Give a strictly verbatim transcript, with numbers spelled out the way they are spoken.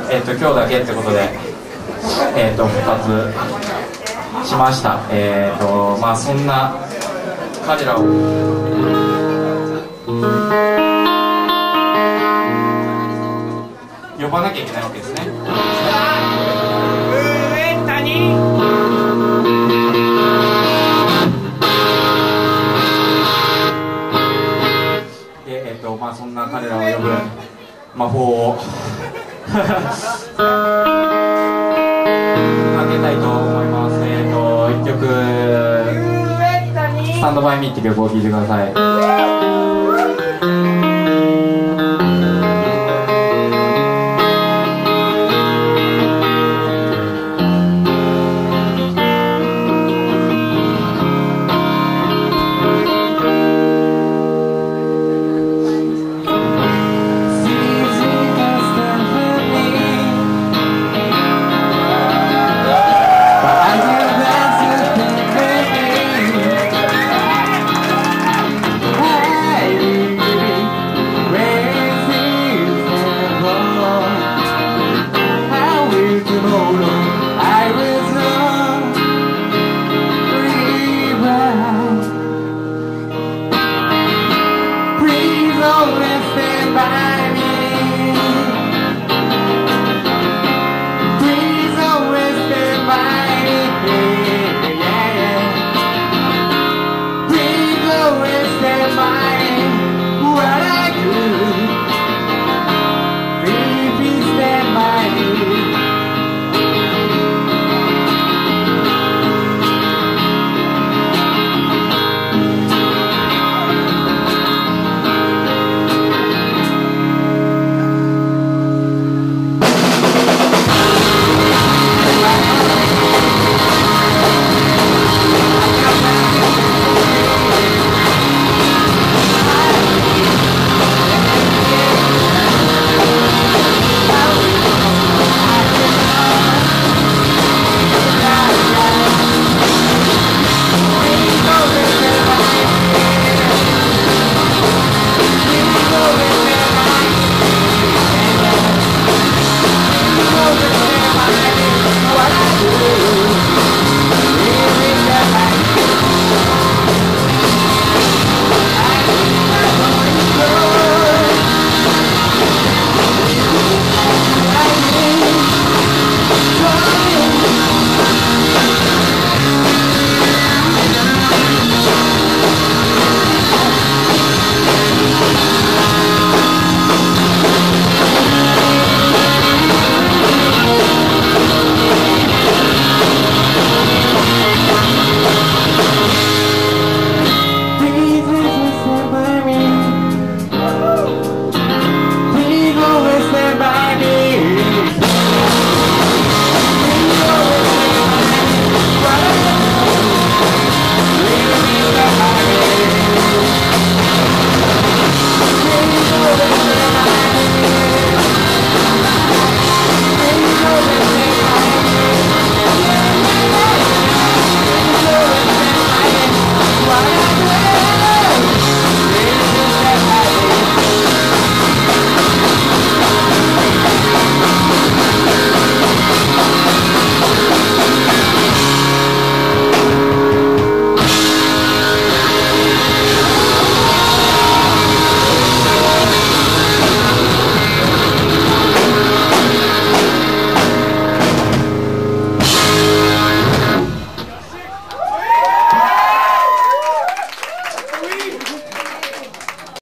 えっと今日だけってことで、えっと復活しました。えっとまあそんな彼らを呼ばなきゃいけないわけですね。で、えっとまあそんな彼らを呼ぶ魔法をかけたいと思います。えっと一曲「スタンドバイミー」って曲を聴いてください。